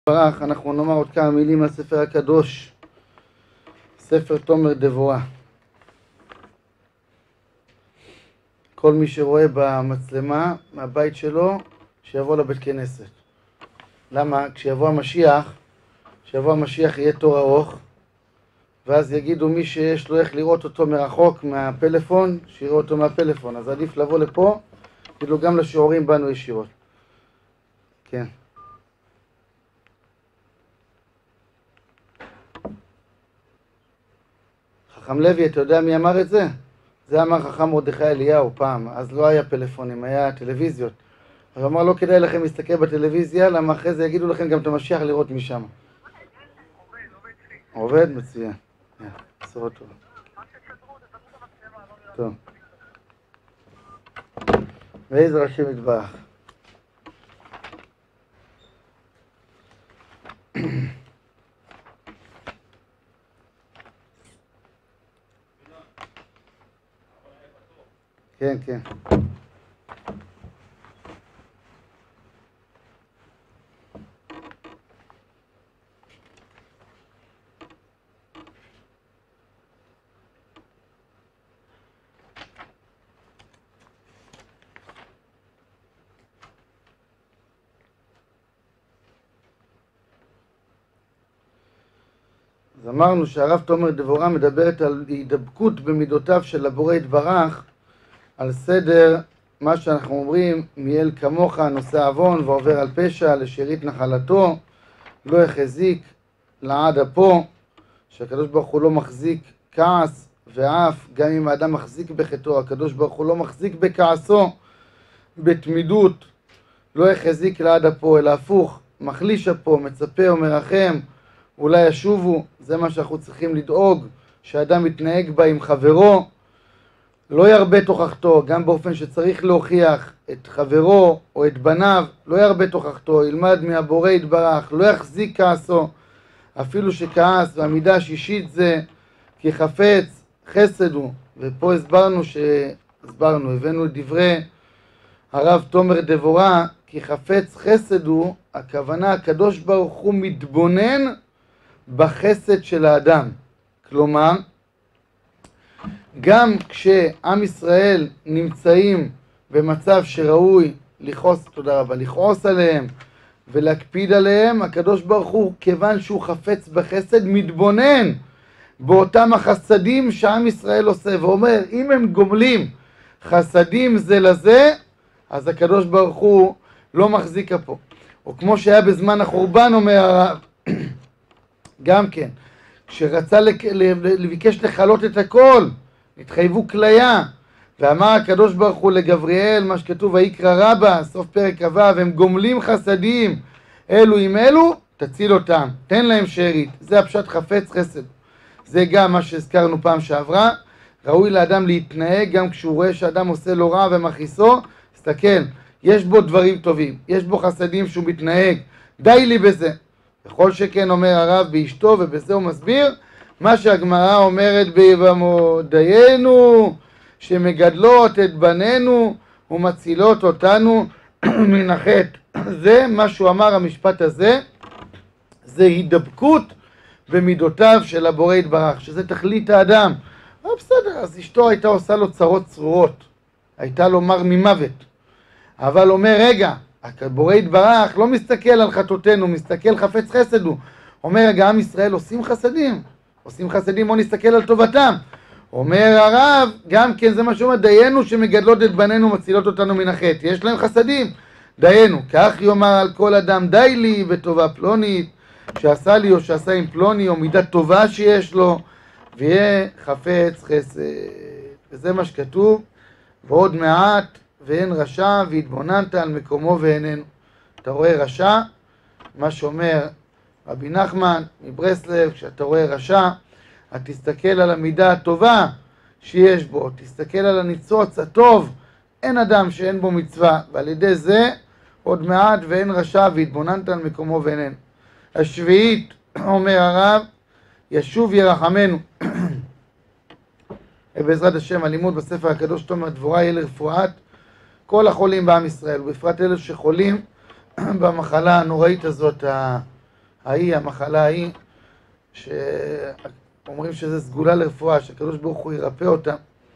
ברח, אנחנו נאמר עוד כמה מילים מהספר הקדוש, ספר תומר דבורה. כל מי שרואה במצלמה מהבית שלו, שיבוא לבית כנסת. למה? כשיבוא המשיח יהיה תור ארוך, ואז יגידו מי שיש לו איך לראות אותו מרחוק מהפלאפון, שיראה אותו מהפלאפון. אז עדיף לבוא לפה, כאילו גם לשיעורים בנו ישירות. כן. חכם לוי, אתה יודע מי אמר את זה? זה אמר חכם מרדכי אליהו פעם, אז לא היה פלאפונים, היה טלוויזיות. אז אמר לא כדאי לכם להסתכל בטלוויזיה, למה אחרי זה יגידו לכם גם את המשיח לראות משם. עובד? מצוין. בשורות טובות. טוב. ועזר השם יתברך. כן, כן. אז אמרנו שהרב תומר דבורה מדברת על הידבקות במידותיו של הבורא יתברך, על סדר מה שאנחנו אומרים, מיאל כמוך נושא עוון ועובר על פשע לשארית נחלתו, לא יחזיק לעד אפו, שהקדוש ברוך הוא לא מחזיק כעס ואף, גם אם האדם מחזיק בחטאו, הקדוש ברוך הוא לא מחזיק בכעסו, בתמידות, לא יחזיק לעד אפו, אלא הפוך, מחליש אפו, מצפה ומרחם, אולי ישובו. זה מה שאנחנו צריכים לדאוג, שהאדם יתנהג בה עם חברו, לא ירבה תוכחתו, גם באופן שצריך להוכיח את חברו או את בניו, לא ירבה תוכחתו, ילמד מהבורא יתברך, לא יחזיק כעסו, אפילו שכעס, והמידה השישית זה כי חפץ חסד הוא. ופה הבאנו את דברי הרב תומר דבורה, כי חפץ חסד הוא, הכוונה הקדוש ברוך הוא מתבונן בחסד של האדם. כלומר, גם כשעם ישראל נמצאים במצב שראוי לכעוס עליהם ולהקפיד עליהם, הקדוש ברוך הוא, כיוון שהוא חפץ בחסד, מתבונן באותם החסדים שעם ישראל עושה, ואומר, אם הם גומלים חסדים זה לזה, אז הקדוש ברוך הוא לא מחזיק פה. או כמו שהיה בזמן החורבן, אומר הרב, גם כן, כשרצה לבקש לחלות את הכל, התחייבו כליה, ואמר הקדוש ברוך הוא לגבריאל, מה שכתוב ויקרא רבה, סוף פרק ו', הם גומלים חסדים אלו עם אלו, תציל אותם, תן להם שארית. זה הפשט חפץ חסד. זה גם מה שהזכרנו פעם שעברה, ראוי לאדם להתנהג גם כשהוא רואה שאדם עושה לו רע ומכעיסו, תסתכל, יש בו דברים טובים, יש בו חסדים שהוא מתנהג, די לי בזה. בכל שכן אומר הרב באשתו, ובזה הוא מסביר מה שהגמרא אומרת ביבמות, דיינו שמגדלות את בנינו ומצילות אותנו מן החטא. זה מה שהוא אמר, המשפט הזה, זה הידבקות במידותיו של הבורא יתברך, שזה תכלית האדם. בסדר, אז אשתו הייתה עושה לו צרות צרורות, הייתה לו מר ממוות, אבל אומר רגע, הבורא יתברך לא מסתכל על חטאותינו, מסתכל חפץ חסד הוא. אומר רגע, עם ישראל עושים חסדים, בוא נסתכל על טובתם. אומר הרב, גם כן זה מה שאומר, דיינו שמגדלות את בנינו מצילות אותנו מן החטא, יש להם חסדים, דיינו, כך יאמר על כל אדם, די לי בטובה פלונית, שעשה לי או שעשה עם פלוני, או מידה טובה שיש לו, ויהיה חפץ חסד. וזה מה שכתוב, ועוד מעט, ואין רשע, והתבוננת על מקומו ואיננו. אתה רואה רשע, מה שאומר רבי נחמן מברסלב, כשאתה רואה רשע, אתה תסתכל על המידה הטובה שיש בו, תסתכל על הניצוץ הטוב, אין אדם שאין בו מצווה, ועל ידי זה עוד מעט ואין רשע, והתבוננת על מקומו ואיננו. השביעית, אומר הרב, ישוב ירחמנו. בעזרת השם, הלימוד בספר הקדוש תומר דבורה יהיה לרפואת כל החולים בעם ישראל, ובפרט אלו שחולים במחלה הנוראית הזאת, המחלה ההיא, שאומרים שזה סגולה לרפואה, שהקדוש ברוך הוא ירפא אותה.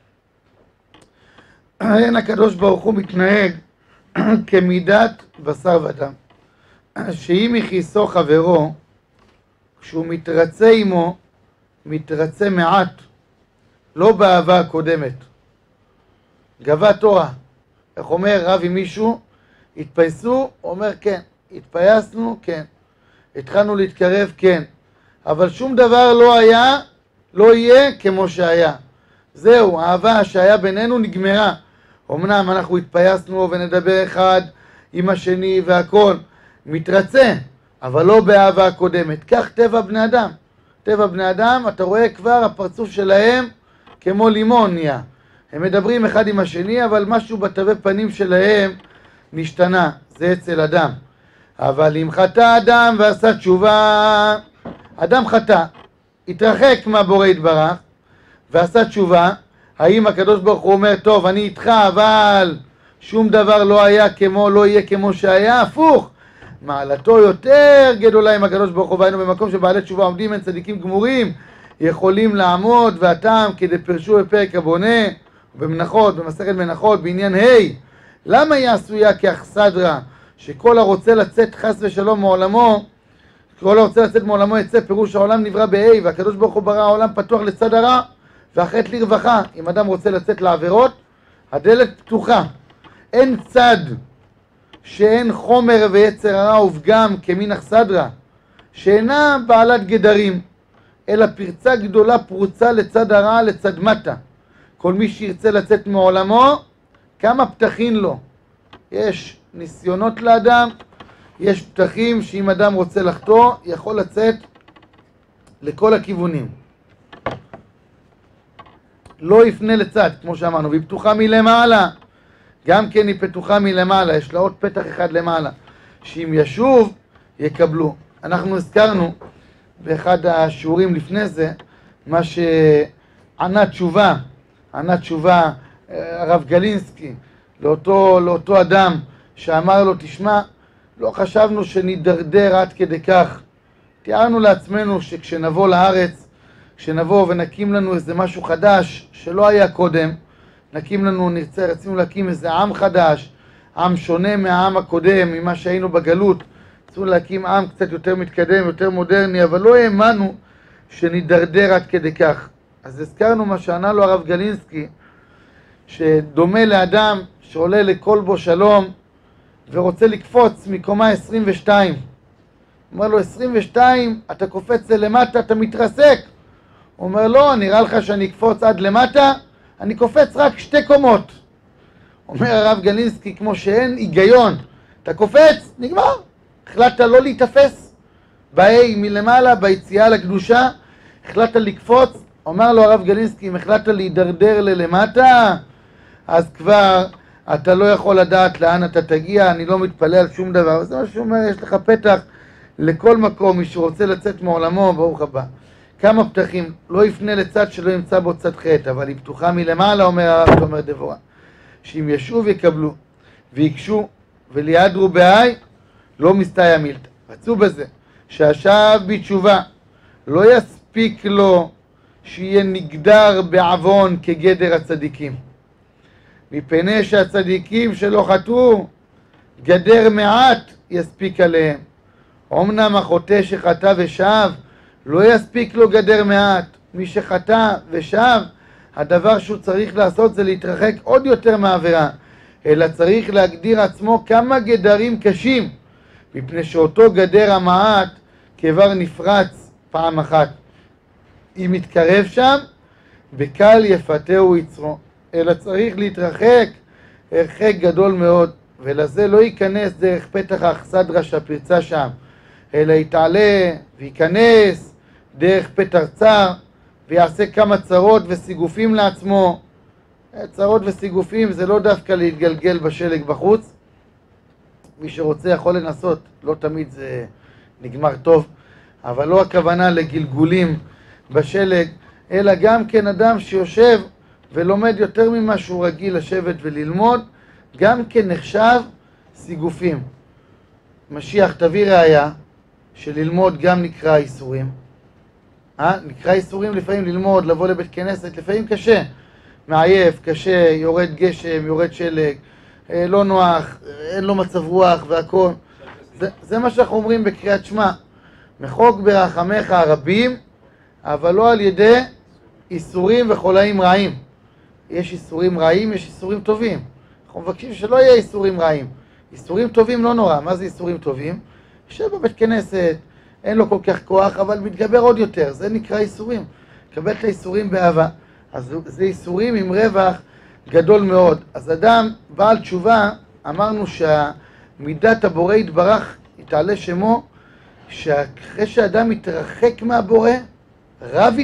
אין הקדוש ברוך הוא מתנהג כמידת בשר ודם, שאם יכיסו חברו, כשהוא מתרצה עמו, מתרצה מעט, לא באהבה הקודמת. גבה תורה. איך אומר רב עם מישהו? התפייסו? אומר כן. התפייסנו? כן. התחלנו להתקרב? כן. אבל שום דבר לא היה, לא יהיה כמו שהיה. זהו, האהבה שהיה בינינו נגמרה. אמנם אנחנו התפייסנו ונדבר אחד עם השני והכל. מתרצה, אבל לא באהבה הקודמת. כך טבע בני אדם. טבע בני אדם, אתה רואה כבר הפרצוף שלהם כמו לימון נהיה. הם מדברים אחד עם השני, אבל משהו בתווי פנים שלהם נשתנה. זה אצל אדם. אבל אם חטא אדם ועשה תשובה, אדם חטא, התרחק מהבורא יתברך, ועשה תשובה, האם הקדוש ברוך הוא אומר, טוב, אני איתך, אבל שום דבר לא היה כמו, לא יהיה כמו שהיה, הפוך. מעלתו יותר גדולה עם הקדוש ברוך הוא, והיינו במקום שבעלי תשובה עומדים, אין צדיקים גמורים, יכולים לעמוד, והטעם כדי פרשו בפרק הבונה, במנחות, במסכת מנחות, בעניין למה היא עשויה כאכסדרה, שכל הרוצה לצאת חס ושלום מעולמו, כל הרוצה לצאת מעולמו יצא, פירוש העולם נברא והקדוש ברוך הוא ברא העולם פתוח לצד הרע, והחטא לרווחה. אם אדם רוצה לצאת לעבירות, הדלת פתוחה. אין צד שאין חומר ויצר הרע ופגם כמין אכסדרה, שאינה בעלת גדרים, אלא פרצה גדולה פרוצה לצד הרע, לצד מטה. כל מי שירצה לצאת מעולמו, כמה פתחים לו. יש ניסיונות לאדם, יש פתחים שאם אדם רוצה לחטוא, יכול לצאת לכל הכיוונים. לא יפנה לצד, כמו שאמרנו, והיא פתוחה מלמעלה. גם כן היא פתוחה מלמעלה, יש לה עוד פתח אחד למעלה. שאם ישוב, יקבלו. אנחנו הזכרנו באחד השיעורים לפני זה, מה שענה תשובה, הרב גלינסקי, לאותו אדם שאמר לו, תשמע, לא חשבנו שנידרדר עד כדי כך. תיארנו לעצמנו שכשנבוא לארץ, כשנבוא ונקים לנו איזה משהו חדש שלא היה קודם, רצינו להקים איזה עם חדש, עם שונה מהעם הקודם, ממה שהיינו בגלות, רצינו להקים עם קצת יותר מתקדם, יותר מודרני, אבל לא האמנו שנידרדר עד כדי כך. אז הזכרנו מה שענה לו הרב גלינסקי, שדומה לאדם שעולה לכל בו שלום ורוצה לקפוץ מקומה 22. אומר לו, 22, אתה קופץ למטה, אתה מתרסק. הוא אומר, לא, נראה לך שאני אקפוץ עד למטה? אני קופץ רק 2 קומות. אומר הרב גלינסקי, כמו שאין היגיון, אתה קופץ, נגמר. החלטת לא להתאפס מלמעלה, ביציאה לקדושה, החלטת לקפוץ. אומר לו הרב גלינסקי, אם החלטת להידרדר ללמטה, אז כבר אתה לא יכול לדעת לאן אתה תגיע, אני לא מתפלא על שום דבר. זה מה שאומר, יש לך פתח לכל מקום, מי שרוצה לצאת מעולמו, ברוך הבא. כמה פתחים, לא יפנה לצד שלא ימצא בו צד חטא, אבל היא פתוחה מלמעלה, אומר הרב תומר דבורה. שאם ישוב יקבלו, ויקשו, וליעדרו בהי, לא מסתייע מילתא. רצו בזה, שהשב בתשובה, לא יספיק לו שיהיה נגדר בעוון כגדר הצדיקים. מפני שהצדיקים שלא חטאו, גדר מעט יספיק עליהם. אמנם החוטא שחטא ושב, לא יספיק לו גדר מעט. מי שחטא ושב, הדבר שהוא צריך לעשות זה להתרחק עוד יותר מהעבירה, אלא צריך להגדיר עצמו כמה גדרים קשים, מפני שאותו גדר המעט כבר נפרץ פעם אחת. אם מתקרב שם, בקל יפתהו יצרו, אלא צריך להתרחק הרחק גדול מאוד, ולזה לא ייכנס דרך פתח האכסדרה שהפרצה שם, אלא יתעלה וייכנס דרך פתח צר, ויעשה כמה צרות וסיגופים לעצמו. צרות וסיגופים זה לא דווקא להתגלגל בשלג בחוץ. מי שרוצה יכול לנסות, לא תמיד זה נגמר טוב, אבל לא הכוונה לגלגולים בשלג, אלא גם כן אדם שיושב ולומד יותר ממה שהוא רגיל לשבת וללמוד, גם כן נחשב סיגופים. משיח תביא ראיה, שללמוד גם נקרא איסורים. נקרא איסורים לפעמים ללמוד, לבוא לבית כנסת, לפעמים קשה. מעייף, קשה, יורד גשם, יורד שלג, לא נוח, אין לו מצב רוח והכל. זה מה שאנחנו אומרים בקריאת שמע. מחוק ברחמך הרבים, אבל לא על ידי איסורים וחולאים רעים. יש איסורים רעים, יש איסורים טובים. אנחנו מבקשים שלא יהיה איסורים רעים. איסורים טובים לא נורא. מה זה איסורים טובים? יושב בבית כנסת, אין לו כל כך כוח, אבל מתגבר עוד יותר. זה נקרא איסורים. קבל את האיסורים באהבה. אז זה איסורים עם רווח גדול מאוד. אז אדם בעל תשובה, אמרנו שהמידת הבורא יתברך, יתעלה שמו, שאחרי שאדם מתרחק מהבורא, רב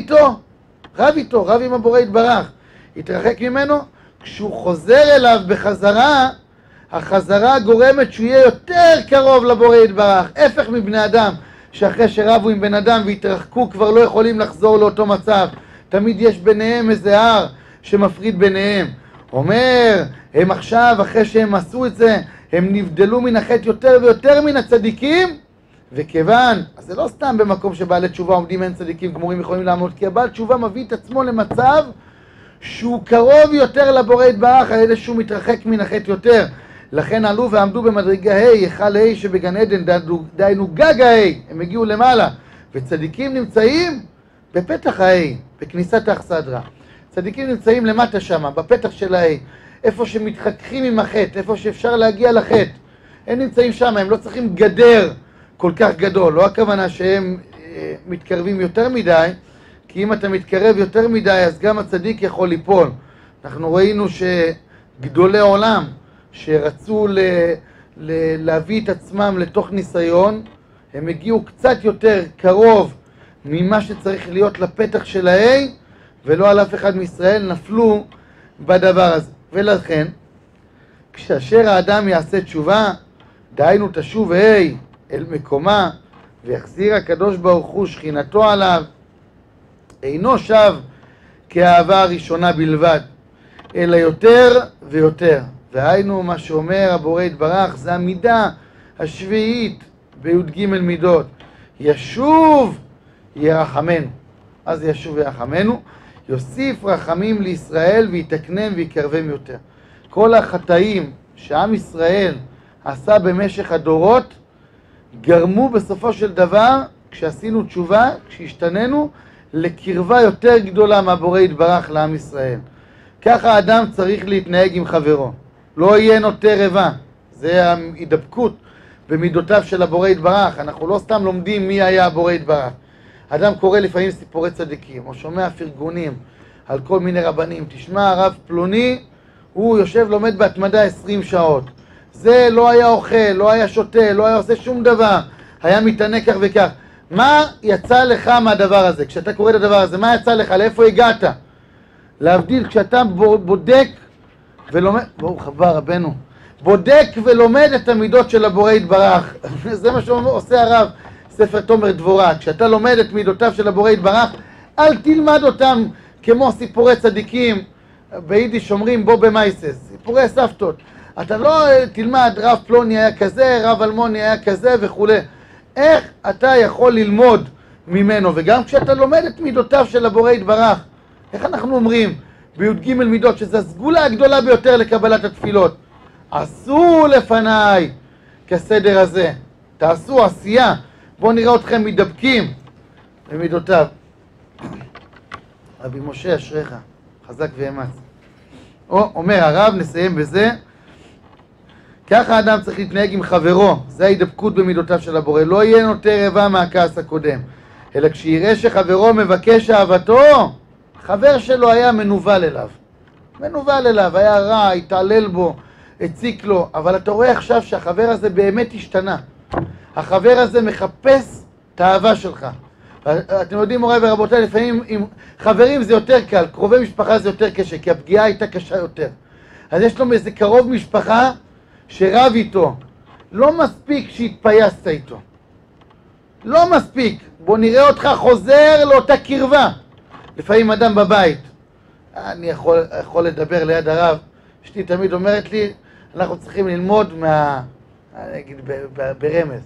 עם הבורא יתברך, יתרחק ממנו, כשהוא חוזר אליו בחזרה, החזרה גורמת שהוא יהיה יותר קרוב לבורא יתברך, הפך מבני אדם, שאחרי שרבו עם בן אדם והתרחקו כבר לא יכולים לחזור לאותו מצב, תמיד יש ביניהם איזה הר שמפריד ביניהם. אומר, הם עכשיו, אחרי שהם עשו את זה, הם נבדלו מן החטא יותר ויותר מן הצדיקים, וכיוון, אז זה לא סתם במקום שבעלי תשובה עומדים אין צדיקים גמורים יכולים לעמוד, כי הבעל תשובה מביא את עצמו למצב שהוא קרוב יותר לבורא יתברך, על ידי שהוא מתרחק מן החטא יותר. לכן עלו ועמדו במדרגה ה' היכל ה' שבגן עדן, דהיינו גג ה', הם הגיעו למעלה, וצדיקים נמצאים בפתח ה', בכניסת האכסדרה. צדיקים נמצאים למטה שם, בפתח של ה', איפה שמתחככים עם החטא, איפה שאפשר להגיע לחטא. הם נמצאים שם, הם לא צריכים גדר כל כך גדול, לא הכוונה שהם מתקרבים יותר מדי, כי אם אתה מתקרב יותר מדי, אז גם הצדיק יכול ליפול. אנחנו ראינו שגדולי עולם, שרצו להביא את עצמם לתוך ניסיון, הם הגיעו קצת יותר קרוב ממה שצריך להיות לפתח של ה-A, ולא על אף אחד מישראל נפלו בדבר הזה. ולכן, כשאשר האדם יעשה תשובה, דהיינו תשוב ה' אל מקומה, ויחזיר הקדוש ברוך הוא שכינתו עליו, אינו שב כאהבה הראשונה בלבד, אלא יותר ויותר. והיינו מה שאומר הבורא יתברך, זה המידה השביעית בי"ג מידות. ישוב ירחמנו. אז ישוב ירחמנו, יוסיף רחמים לישראל ויתקנם ויקרבם יותר. כל החטאים שעם ישראל עשה במשך הדורות, גרמו בסופו של דבר, כשעשינו תשובה, כשהשתננו, לקרבה יותר גדולה מהבורא יתברך לעם ישראל. ככה האדם צריך להתנהג עם חברו. לא יהיה נוטה רבע. זה ההידבקות במידותיו של הבורא יתברך. אנחנו לא סתם לומדים מי היה הבורא יתברך. אדם קורא לפעמים סיפורי צדיקים, או שומע פרגונים על כל מיני רבנים. תשמע, הרב פלוני, הוא יושב לומד בהתמדה 20 שעות. זה לא היה אוכל, לא היה שותה, לא היה עושה שום דבר. היה מתענה כך וכך. מה יצא לך מהדבר הזה? כשאתה קורא את הדבר הזה, מה יצא לך? לאיפה הגעת? להבדיל, כשאתה בודק ולומד, ברוך הבא רבנו, בודק ולומד את המידות של הבורא יתברך. זה מה שעושה הרב, ספר תומר דבורה. כשאתה לומד את מידותיו של הבורא יתברך, אל תלמד אותם כמו סיפורי צדיקים, ביידיש אומרים בו במייסס, סיפורי סבתות. אתה לא תלמד רב פלוני היה כזה, רב אלמוני היה כזה וכו'. איך אתה יכול ללמוד ממנו? וגם כשאתה לומד את מידותיו של הבורא יתברך, איך אנחנו אומרים בי"ג מידות, שזו הסגולה הגדולה ביותר לקבלת התפילות? עשו לפניי כסדר הזה, תעשו עשייה. בואו נראה אתכם מדבקים במידותיו. רבי משה אשריך, חזק ואמץ. אומר הרב, נסיים בזה, ככה האדם צריך להתנהג עם חברו, זה ההידבקות במידותיו של הבורא. לא יהיה נוטה רבע מהכעס הקודם, אלא כשיראה שחברו מבקש אהבתו, חבר שלו היה מנוול אליו, היה רע, התעלל בו, הציק לו, אבל אתה רואה עכשיו שהחבר הזה באמת השתנה. החבר הזה מחפש את האהבה שלך. אתם יודעים, מוריי ורבותיי, לפעמים עם חברים זה יותר קל, קרובי משפחה זה יותר קשה, כי הפגיעה הייתה קשה יותר. אז יש לו איזה קרוב משפחה שרב איתו. לא מספיק שהתפייסת איתו. לא מספיק. בוא נראה אותך חוזר לאותה קרבה. לפעמים אדם בבית. אני יכול לדבר ליד הרב. אשתי תמיד אומרת לי, אנחנו צריכים ללמוד אני אגיד ברמז.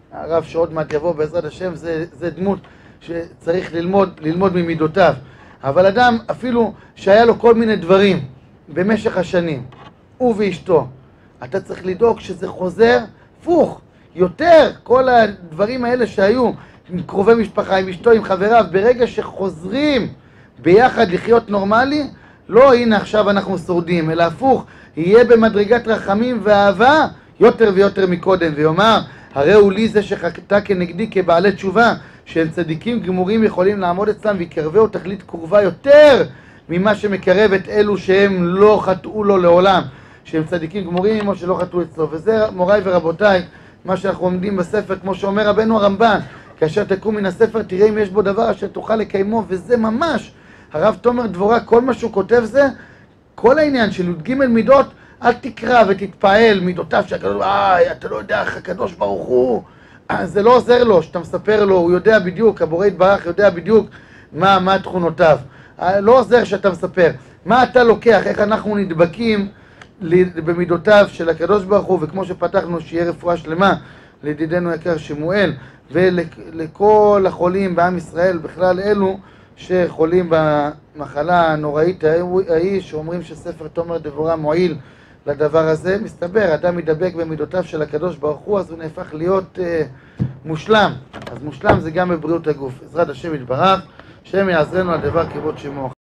הרב שעוד מעט יבוא בעזרת השם, זה דמות שצריך ללמוד ממידותיו. אבל אדם אפילו שהיה לו כל מיני דברים במשך השנים, הוא ואשתו, אתה צריך לדאוג שזה חוזר הפוך, יותר כל הדברים האלה שהיו עם קרובי משפחה, עם אשתו, עם חבריו, ברגע שחוזרים ביחד לחיות נורמלי, לא הנה עכשיו אנחנו שורדים, אלא הפוך, יהיה במדרגת רחמים ואהבה יותר ויותר מקודם, ויאמר, הרי הוא לי זה שחטא כנגדי כבעלי תשובה, שהם צדיקים גמורים יכולים לעמוד אצלם ויקרבהו תכלית קרובה יותר ממה שמקרב את אלו שהם לא חטאו לו לעולם, שהם צדיקים גמורים או שלא חטאו אצלו. וזה מוריי ורבותיי מה שאנחנו עומדים בספר, כמו שאומר רבנו הרמב"ן, כאשר תקום מן הספר תראה אם יש בו דבר אשר תוכל לקיימו, וזה ממש הרב תומר דבורה, כל מה שהוא כותב זה כל העניין של י"ג מידות. אל תקרא ותתפעל מידותיו שהקדוש, אתה לא יודע איך הקדוש ברוך הוא, זה לא עוזר לו שאתה מספר לו, הוא יודע בדיוק, הבורא יתברך יודע בדיוק מה תכונותיו, לא עוזר שאתה מספר מה אתה לוקח, איך אנחנו נדבקים במידותיו של הקדוש ברוך הוא. וכמו שפתחנו, שיהיה רפואה שלמה לידידנו יקר שמואל ולכל החולים בעם ישראל, בכלל אלו שחולים במחלה הנוראית ההיא, שאומרים שספר תומר דבורה מועיל לדבר הזה. מסתבר, אדם ידבק במידותיו של הקדוש ברוך הוא, אז הוא נהפך להיות מושלם. אז מושלם זה גם בבריאות הגוף. עזרת השם יתברך, השם יעזרנו על דבר כבוד שמו.